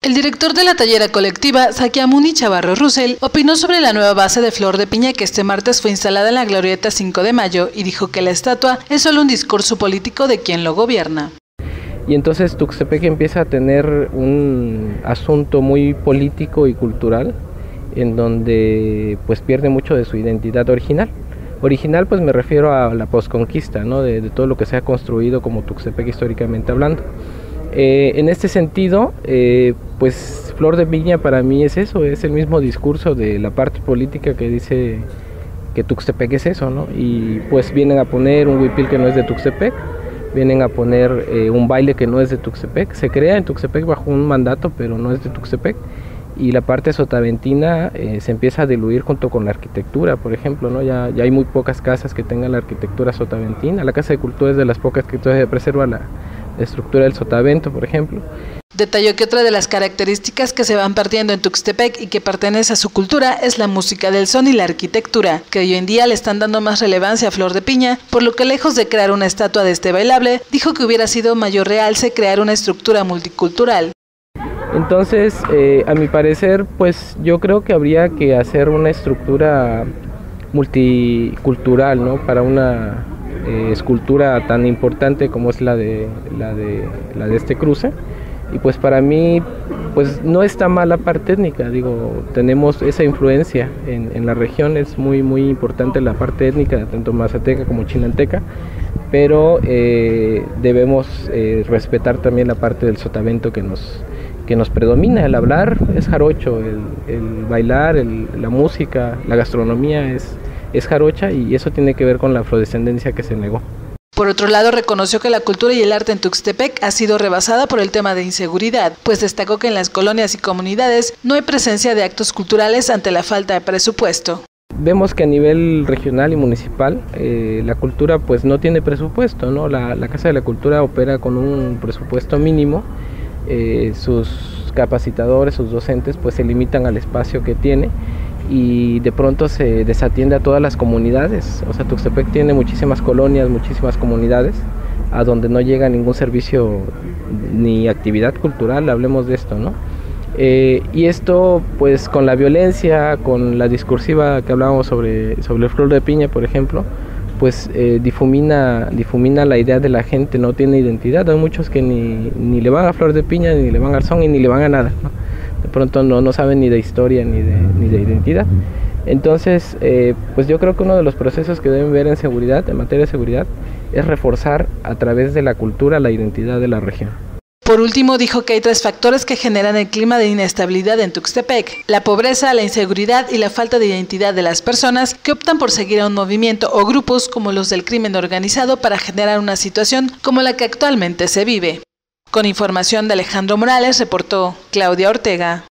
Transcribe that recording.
El director de la tallera colectiva, Sakyamuni Chavarro Russell, opinó sobre la nueva base de flor de piña que este martes fue instalada en la Glorieta 5 de Mayo y dijo que la estatua es solo un discurso político de quien lo gobierna. Y entonces Tuxtepec empieza a tener un asunto muy político y cultural, en donde pues pierde mucho de su identidad original. Original pues me refiero a la posconquista, ¿no? de todo lo que se ha construido como Tuxtepec históricamente hablando. En este sentido, pues Flor de Piña para mí es eso, es el mismo discurso de la parte política que dice que Tuxtepec es eso, ¿no? Y pues vienen a poner un huipil que no es de Tuxtepec, vienen a poner un baile que no es de Tuxtepec, se crea en Tuxtepec bajo un mandato, pero no es de Tuxtepec, y la parte sotaventina se empieza a diluir junto con la arquitectura, por ejemplo, ¿no? Ya hay muy pocas casas que tengan la arquitectura sotaventina. La Casa de Cultura es de las pocas que todavía preserva la estructura del sotavento, por ejemplo. Detalló que otra de las características que se van perdiendo en Tuxtepec y que pertenece a su cultura es la música del son y la arquitectura, que hoy en día le están dando más relevancia a Flor de Piña, por lo que lejos de crear una estatua de este bailable, dijo que hubiera sido mayor realce crear una estructura multicultural. Entonces, a mi parecer, pues yo creo que habría que hacer una estructura multicultural, ¿no? Para una escultura tan importante como es la de este cruce. Y pues para mí pues no está mal la parte étnica, digo, tenemos esa influencia en la región, es muy importante la parte étnica, tanto mazateca como chinanteca, pero debemos respetar también la parte del sotavento que nos predomina. El hablar es jarocho, el bailar, la música, la gastronomía es jarocha, y eso tiene que ver con la afrodescendencia que se negó. Por otro lado, reconoció que la cultura y el arte en Tuxtepec ha sido rebasada por el tema de inseguridad, pues destacó que en las colonias y comunidades no hay presencia de actos culturales ante la falta de presupuesto. Vemos que a nivel regional y municipal la cultura pues no tiene presupuesto, ¿no? La Casa de la Cultura opera con un presupuesto mínimo, sus capacitadores, sus docentes pues se limitan al espacio que tiene, y de pronto se desatiende a todas las comunidades. O sea, Tuxtepec tiene muchísimas colonias, muchísimas comunidades a donde no llega ningún servicio ni actividad cultural, hablemos de esto, ¿no? Y esto pues con la violencia, con la discursiva que hablábamos sobre Flor de Piña, por ejemplo, pues difumina la idea de la gente, no tiene identidad. Hay muchos que ni le van a Flor de Piña, ni le van al son, y ni le van a nada, ¿no? De pronto no saben ni de historia ni de identidad. Entonces, pues yo creo que uno de los procesos que deben ver en materia de seguridad, es reforzar a través de la cultura la identidad de la región. Por último, dijo que hay 3 factores que generan el clima de inestabilidad en Tuxtepec: la pobreza, la inseguridad y la falta de identidad de las personas que optan por seguir a un movimiento o grupos como los del crimen organizado para generar una situación como la que actualmente se vive. Con información de Alejandro Morales, reportó Claudia Ortega.